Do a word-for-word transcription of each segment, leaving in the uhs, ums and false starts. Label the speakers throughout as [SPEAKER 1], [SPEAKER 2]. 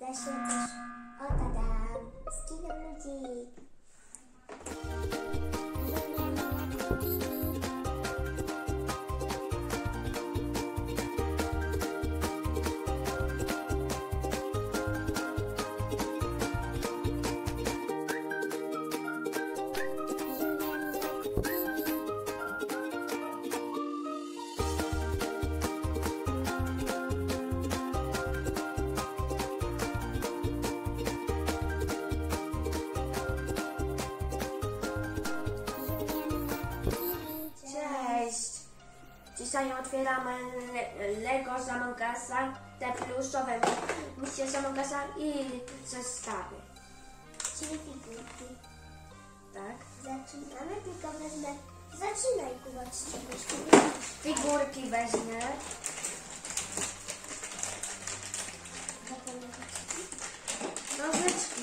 [SPEAKER 1] da się też... O, tada! Skinam ludzik.
[SPEAKER 2] Dzisiaj otwieramy Lego z Among Usa, te pluszowe misje z Among Usa i zestawy.
[SPEAKER 1] Czyli figurki.
[SPEAKER 2] Tak.
[SPEAKER 1] Zaczynamy, tylko wezmę... Zaczynaj kupować z czegoś.
[SPEAKER 2] Figurki weźmie. Nożyczki.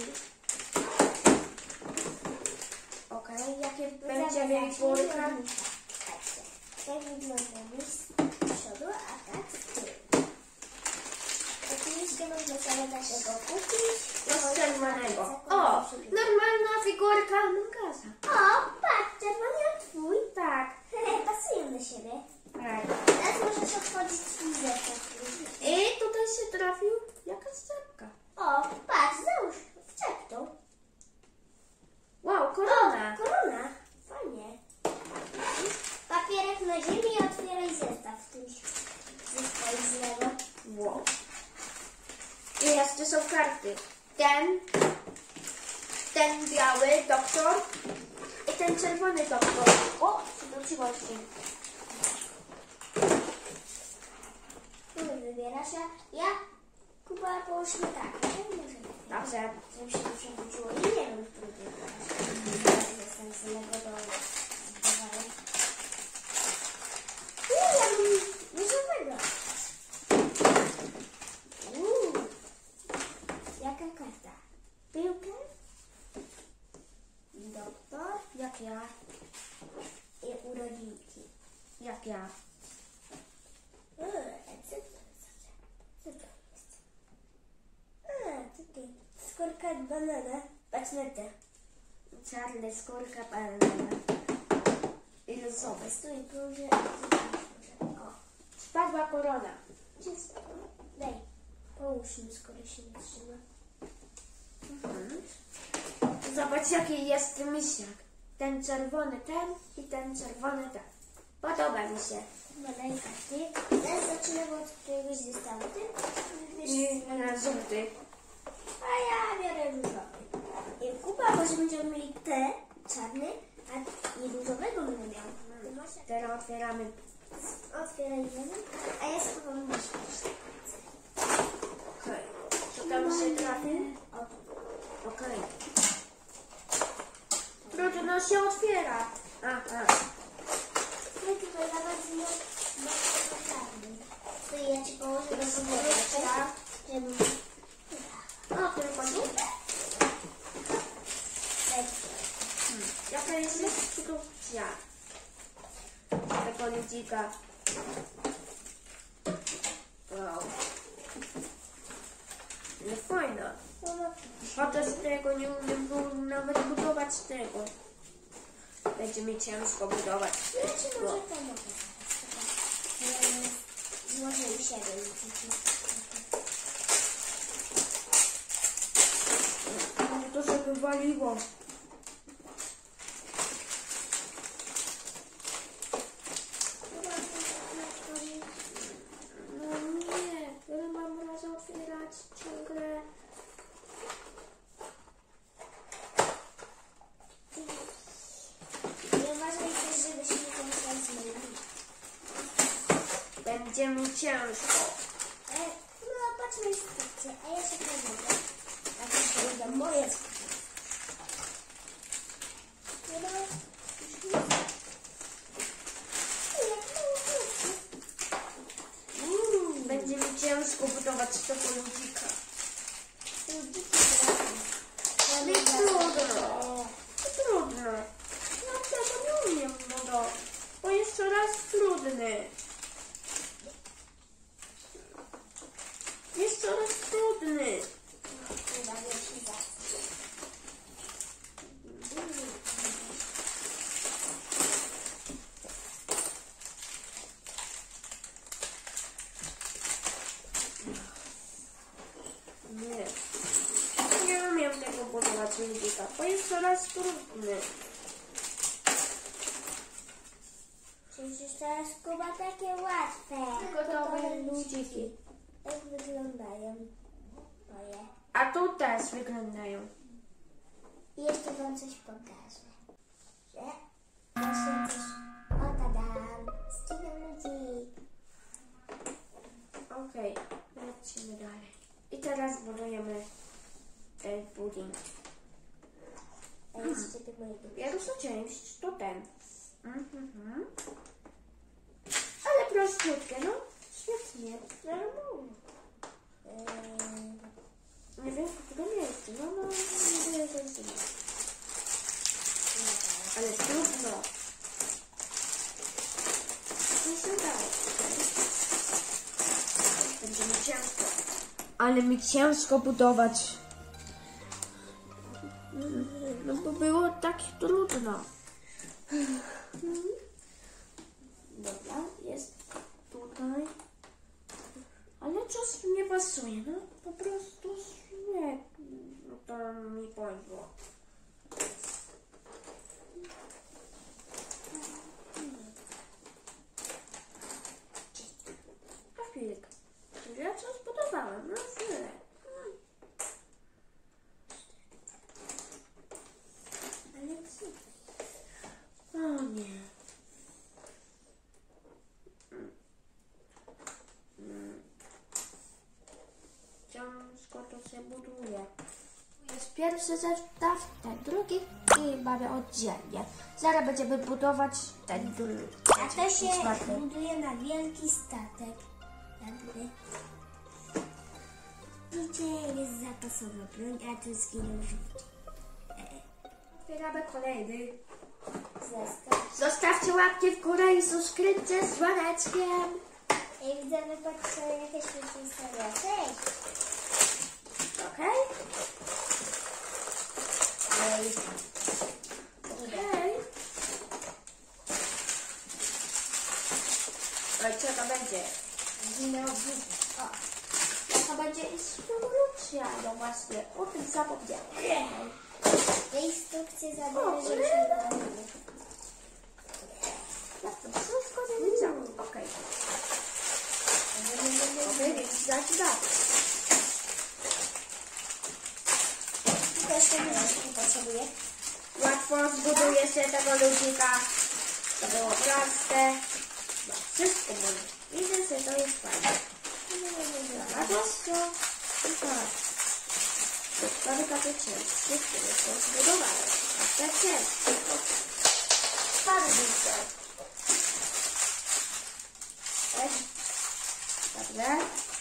[SPEAKER 2] Okej, okay. Jakie będzie figurka?
[SPEAKER 1] Tak wygląda mi z przodu, a tak z tyłu. Oczywiście można sobie takiego kupić.
[SPEAKER 2] Z czerwonego. O! Normalna figurka Among Usa.
[SPEAKER 1] O, patrz, czerwony jak twój.
[SPEAKER 2] Tak.
[SPEAKER 1] Pasują do siebie.
[SPEAKER 2] Tak.
[SPEAKER 1] Teraz możesz otworzyć lizeczkę.
[SPEAKER 2] I tutaj się trafił jakaś czapka.
[SPEAKER 1] O, patrz, załóż w czeptu.
[SPEAKER 2] Wow, korona.
[SPEAKER 1] O, korona. Fajnie. Papierek na ziemi i otwieraj zestaw. Któryś zestaw z Lego.
[SPEAKER 2] Wow. I jeszcze są karty. Ten, ten biały doktor i ten czerwony doktor. O, przywróciłości.
[SPEAKER 1] Tu wybierasz, a ja Kuba połóżmy tak.
[SPEAKER 2] Dobrze.
[SPEAKER 1] Żeby się to przewróciło. I nie wiem, który wybierasz. Zestaw z Lego do zbudowania. Nie, ja bym różowego. Uuu. Jaka karta? Piłkę? Doktor?
[SPEAKER 2] Jak ja?
[SPEAKER 1] I urodzinki.
[SPEAKER 2] Jak ja?
[SPEAKER 1] Uuu, co to jest? Co to jest? A, tutaj. Skórka od banana. Patrz na te.
[SPEAKER 2] Czarny, skórka, banana. I losowy.
[SPEAKER 1] Stój, proszę. O.
[SPEAKER 2] Spadła korona.
[SPEAKER 1] Czysto. Daj. Połóż mi, skoro się nie trzyma.
[SPEAKER 2] Mhm. Zobacz, jaki jest misiak. Ten czerwony ten i ten czerwony ten. Podoba mi się.
[SPEAKER 1] Badaj karty. Teraz zaczynamy od któregoś zestawu. Ty wybierz...
[SPEAKER 2] I na żółty.
[SPEAKER 1] A ja biorę różowy. I Kuba może będziemy mieli te czarny, a i różowego będę miał. Ty masz...
[SPEAKER 2] Teraz otwieramy.
[SPEAKER 1] Otwieraj jeden, a ja schowam myszkę.
[SPEAKER 2] Okej. Co tam się trafi?
[SPEAKER 1] O,
[SPEAKER 2] Okej. Trudno się otwiera. Aha.
[SPEAKER 1] no tutaj nawet nie ma czarny. To ja ci położę do
[SPEAKER 2] Rozmówka.
[SPEAKER 1] żeby...
[SPEAKER 2] O, tylko tu?
[SPEAKER 1] Hmm.
[SPEAKER 2] Jaka jest instrukcja tego ludzika? Wow. No fajna. Chociaż tego nie umiem nawet budować tego. Będzie mi ciężko budować.
[SPEAKER 1] Ja ci może pomogę. Złożyli siebie.
[SPEAKER 2] To się wywaliło. No nie, ja mam raz otwierać ciągle.
[SPEAKER 1] Nie uważaj też, żeby się nie kończyła zmieni.
[SPEAKER 2] Będzie mi ciężko.
[SPEAKER 1] E, no patrz na instrukcję, a ja się pomogę. A to się uda moje skutki. Nie ma...
[SPEAKER 2] Mm, będzie mi ciężko budować tego ludzika. Nie trudno. Trudno. Ja tego nie umiem budować. Bo jest coraz trudny. Jest coraz trudny. Nie. Nie umiem tego budować ludzika, bo jest coraz trudny.
[SPEAKER 1] Przecież teraz Kuba takie łatwe.
[SPEAKER 2] Gotowe ludziki.
[SPEAKER 1] Jak wyglądają moje.
[SPEAKER 2] A tu też wyglądają.
[SPEAKER 1] I jeszcze wam coś pokażę. Że właśnie coś... O, tadam! Ścigam ludzi.
[SPEAKER 2] Okej, lecimy dalej. I teraz budujemy ten budynek.
[SPEAKER 1] A jeszcze ty moje duże.
[SPEAKER 2] Pierwsza część to ten. Mhm. Ale prościutkie, no. Świetnie. Normalnie.
[SPEAKER 1] Eee,
[SPEAKER 2] Nie wiem, w którym miejscu. No, no, nie wiem, co jest. Ale trudno. Co się dało? Będzie mi ciężko. Ale mi ciężko budować. No bo było tak trudno. Dobra, jest tutaj. Ale coś nie pasuje, no po prostu nie. No to mi poszło. Na chwilkę. Ja coś budowałem, no chwilę.
[SPEAKER 1] ale co?
[SPEAKER 2] O nie. Ciężko to się buduje. Jest pierwszy zestaw, ten drugi i mamy oddzielnie. Zaraz będziemy budować ten drugi.
[SPEAKER 1] A to się
[SPEAKER 2] czwarty.
[SPEAKER 1] buduje na wielki statek. Jakby. Widzicie, jest zapasowa broń, a tu zginął żółty.
[SPEAKER 2] Otwieramy kolejny.
[SPEAKER 1] Zestaw.
[SPEAKER 2] Zostawcie łapki w górę i subskrypcję z dzwoneczkiem.
[SPEAKER 1] I widzimy pod sobie jakieś historia. Cześć!
[SPEAKER 2] Okej?
[SPEAKER 1] Ej.
[SPEAKER 2] Okej. Ale co to będzie?
[SPEAKER 1] Zginął żółty. O.
[SPEAKER 2] To będzie instrukcja. No właśnie, o tym zapomniałem.
[SPEAKER 1] Te instrukcje
[SPEAKER 2] O,
[SPEAKER 1] zabiorę, żebyśmy
[SPEAKER 2] nie.
[SPEAKER 1] zrobili.
[SPEAKER 2] Ja to wszystko nie wiedziałam. Okej. Okej, więc zaczynamy.
[SPEAKER 1] Tylko jeszcze myszki potrzebuję.
[SPEAKER 2] Łatwo zbuduje się tego ludzika. To było proste. No, wszystko może. Widzę, że to jest fajne. A to co? I tak. To parka to części, które są zbudowane. A te części to twardzice. Tak. Dobrze.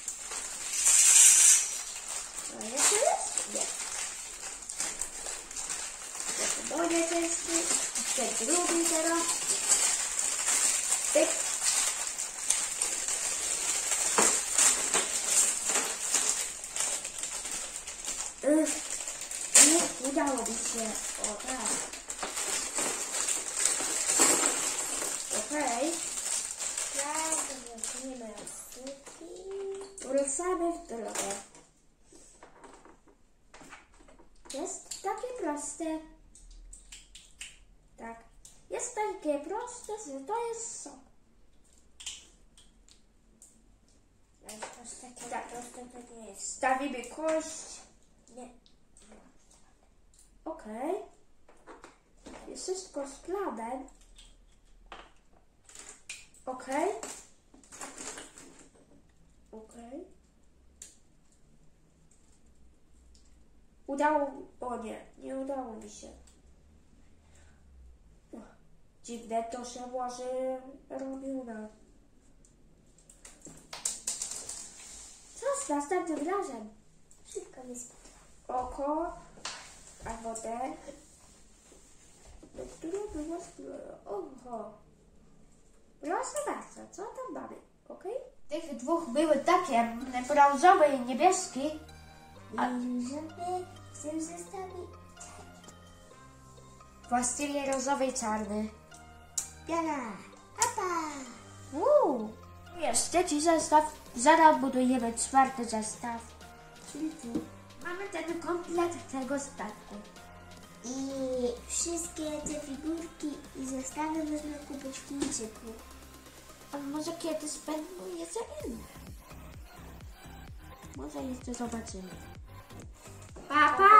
[SPEAKER 2] No jeszcze jest? Nie. To moje części. Ten drugi teraz. Tyk. Ych, nie udało mi się. O tak. Okej.
[SPEAKER 1] Tak, weźmiemy odsyki.
[SPEAKER 2] Ruszamy w drogę. Jest takie proste. Tak. Jest takie proste, że to jest sok.
[SPEAKER 1] Ale to jest takie
[SPEAKER 2] Tak.
[SPEAKER 1] proste, to nie jest.
[SPEAKER 2] Stawimy kość.
[SPEAKER 1] Nie.
[SPEAKER 2] Okej. Jest wszystko szklane. Okej. Okej. Udało... O nie, nie udało mi się. No, dziwne to się może robił na... Co z następnym razem?
[SPEAKER 1] Szybko mi spadło.
[SPEAKER 2] Oko, a wodę. Do którego było skóra? Oho. Proszę bardzo, co tam mamy? Okej? Tych dwóch były takie brązowy i niebieski. A-
[SPEAKER 1] I żeby w tym zestawie
[SPEAKER 2] Właściwie różowy i czarny.
[SPEAKER 1] piana. Apa!
[SPEAKER 2] Uuu. Jest trzeci zestaw. Zaraz budujemy czwarty zestaw. Czyli ty. Mamy ten komplet tego statku.
[SPEAKER 1] I wszystkie te figurki i zestawy można kupić w Chińczyku.
[SPEAKER 2] A może kiedyś będą jeszcze inne. Może jeszcze zobaczymy. Pa, pa!